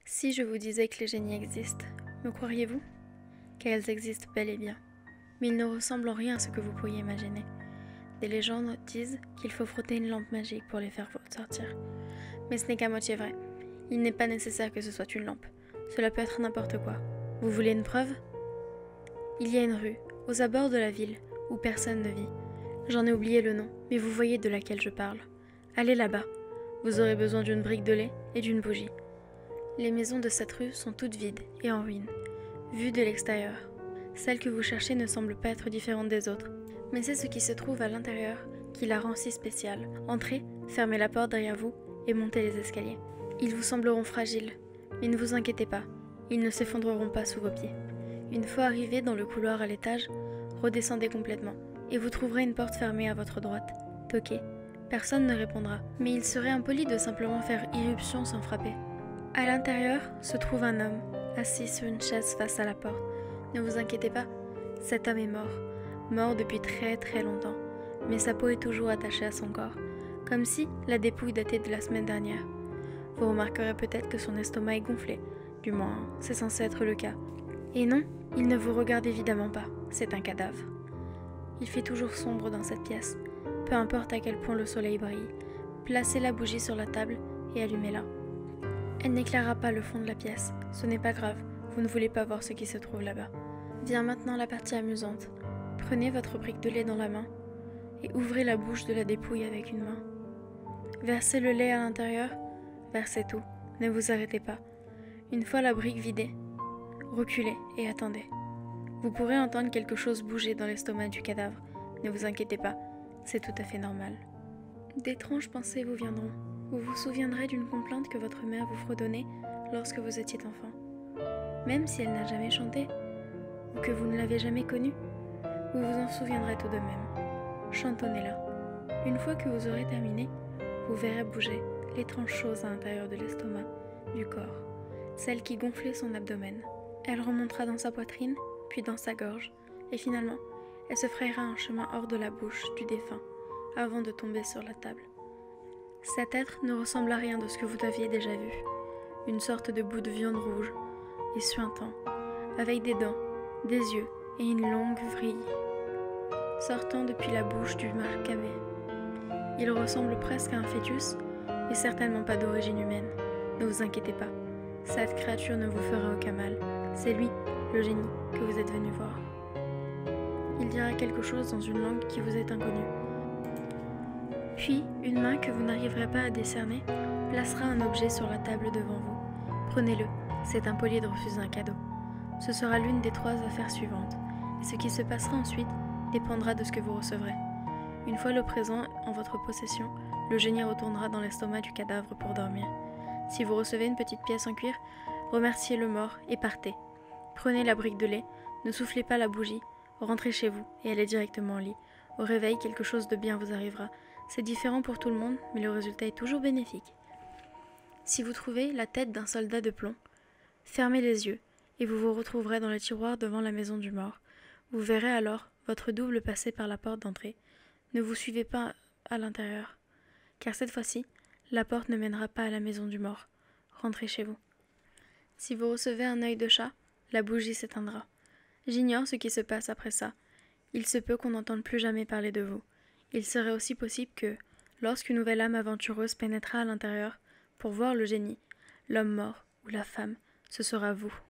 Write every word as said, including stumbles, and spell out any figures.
Si je vous disais que les génies existent, me croiriez-vous? Car elles existent bel et bien. Mais ils ne ressemblent en rien à ce que vous pourriez imaginer. Des légendes disent qu'il faut frotter une lampe magique pour les faire sortir. Mais ce n'est qu'à moitié vrai. Il n'est pas nécessaire que ce soit une lampe. Cela peut être n'importe quoi. Vous voulez une preuve? Il y a une rue, aux abords de la ville, où personne ne vit. J'en ai oublié le nom, mais vous voyez de laquelle je parle. Allez là-bas. Vous aurez besoin d'une brique de lait et d'une bougie. Les maisons de cette rue sont toutes vides et en ruine, vues de l'extérieur. Celle que vous cherchez ne semble pas être différente des autres, mais c'est ce qui se trouve à l'intérieur qui la rend si spéciale. Entrez, fermez la porte derrière vous et montez les escaliers. Ils vous sembleront fragiles, mais ne vous inquiétez pas, ils ne s'effondreront pas sous vos pieds. Une fois arrivé dans le couloir à l'étage, redescendez complètement et vous trouverez une porte fermée à votre droite. Toquez. Personne ne répondra, mais il serait impoli de simplement faire irruption sans frapper. À l'intérieur se trouve un homme, assis sur une chaise face à la porte. Ne vous inquiétez pas, cet homme est mort, mort depuis très très longtemps, mais sa peau est toujours attachée à son corps, comme si la dépouille datait de la semaine dernière. Vous remarquerez peut-être que son estomac est gonflé, du moins c'est censé être le cas. Et non, il ne vous regarde évidemment pas, c'est un cadavre. Il fait toujours sombre dans cette pièce, peu importe à quel point le soleil brille. Placez la bougie sur la table et allumez-la. Elle n'éclairera pas le fond de la pièce, ce n'est pas grave, vous ne voulez pas voir ce qui se trouve là-bas. Vient maintenant la partie amusante. Prenez votre brique de lait dans la main et ouvrez la bouche de la dépouille avec une main. Versez le lait à l'intérieur, versez tout, ne vous arrêtez pas. Une fois la brique vidée, reculez et attendez. Vous pourrez entendre quelque chose bouger dans l'estomac du cadavre, ne vous inquiétez pas, c'est tout à fait normal. D'étranges pensées vous viendront. Vous vous souviendrez d'une complainte que votre mère vous fredonnait lorsque vous étiez enfant. Même si elle n'a jamais chanté, ou que vous ne l'avez jamais connue, vous vous en souviendrez tout de même. Chantonnez-la. Une fois que vous aurez terminé, vous verrez bouger l'étrange chose à l'intérieur de l'estomac, du corps, celle qui gonflait son abdomen. Elle remontera dans sa poitrine, puis dans sa gorge, et finalement, elle se frayera un chemin hors de la bouche du défunt, avant de tomber sur la table. Cet être ne ressemble à rien de ce que vous aviez déjà vu. Une sorte de bout de viande rouge et suintant, avec des dents, des yeux et une longue vrille, sortant depuis la bouche du Marcavé. Il ressemble presque à un fœtus, et certainement pas d'origine humaine. Ne vous inquiétez pas, cette créature ne vous fera aucun mal. C'est lui, le génie, que vous êtes venu voir. Il dira quelque chose dans une langue qui vous est inconnue. Puis, une main que vous n'arriverez pas à décerner placera un objet sur la table devant vous. Prenez-le, c'est impoli de refuser un cadeau. Ce sera l'une des trois affaires suivantes, et ce qui se passera ensuite dépendra de ce que vous recevrez. Une fois le présent en votre possession, le génie retournera dans l'estomac du cadavre pour dormir. Si vous recevez une petite pièce en cuir, remerciez le mort et partez. Prenez la brique de lait, ne soufflez pas la bougie, rentrez chez vous et allez directement au lit. Au réveil, quelque chose de bien vous arrivera. C'est différent pour tout le monde, mais le résultat est toujours bénéfique. Si vous trouvez la tête d'un soldat de plomb, fermez les yeux et vous vous retrouverez dans le tiroir devant la maison du mort. Vous verrez alors votre double passer par la porte d'entrée. Ne vous suivez pas à l'intérieur, car cette fois-ci, la porte ne mènera pas à la maison du mort. Rentrez chez vous. Si vous recevez un œil de chat, la bougie s'éteindra. J'ignore ce qui se passe après ça. Il se peut qu'on n'entende plus jamais parler de vous. Il serait aussi possible que, lorsqu'une nouvelle âme aventureuse pénétrera à l'intérieur pour voir le génie, l'homme mort ou la femme, ce sera vous.